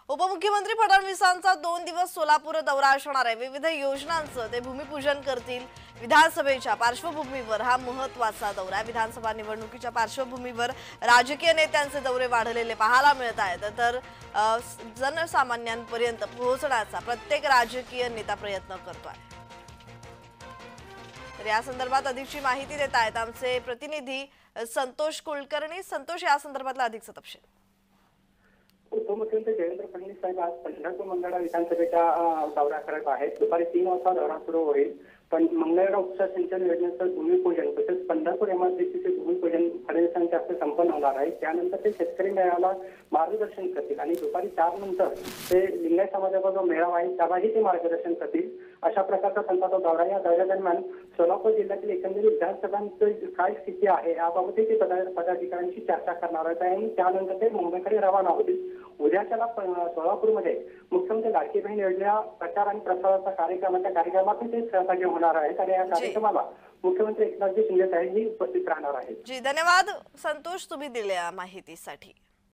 उपमुख्यमंत्री फडणवीसांचा 2 दिवस सोलापूर दौरा असणार आहे। विविध योजनांचं ते भूमिपूजन करतील। विधानसभेच्या पार्श्वभूमीवर हा महत्त्वाचा दौरा आहे। विधानसभा निवडणुकीच्या पार्श्वभूमीवर राजकीय नेत्यांचे दौरे वाढलेले पाहायला मिळत आहेत, तर जनसामान्यांपर्यंत पोहोचण्याचा प्रत्येक राजकीय नेता प्रयत्न करतोय। तर या संदर्भात अधिकची माहिती देत आहेत आमचे प्रतिनिधी संतोष कुलकर्णी। संतोष, या संदर्भातला अधिकचा तपशील। उपमुख्यमंत्री देवेंद्र फडणवीस साहेब आज पंढरपूर मंगळवेढा विधानसभेच्या दौरा करत आहेत। दुपारी 3 वाजता दौरा सुरू होईल। पण मंगळवेढा उपसा सिंचन योजनेचं भूमिपूजन तसेच पंढरपूर एमआरडीसीचे भूमिपूजन फडणवीसांच्या हस्ते संपन्न होणार आहे। त्यानंतर ते शेतकरी मेळाव्याला मार्गदर्शन करतील आणि दुपारी 4 नंतर ते लिंगायत समाजाचा जो मेळावा आहे त्यालाही ते मार्गदर्शन करतील। अशा प्रकारचा त्यांचा तो दौरा। या दौऱ्यादरम्यान सोलापूर जिल्ह्यातील एकंदरीत विधानसभांची काय स्थिती आहे याबाबतही ते पदाधिकाऱ्यांशी चर्चा करणार आहेत आणि त्यानंतर ते मुंबईकडे रवाना होतील। उद्याच्याला सोलापूरमध्ये मुख्यमंत्री लाडकी बहीण योजना प्रचार आणि प्रसाराचा कार्यक्रमात ते सहभागी होणार आहेत आणि या कार्यक्रमाला मुख्यमंत्री एकनाथ शिंदे साहेब उपस्थित राहणार आहेत। जी, धन्यवाद संतोष, तुम्ही दिलेल्या माहितीसाठी।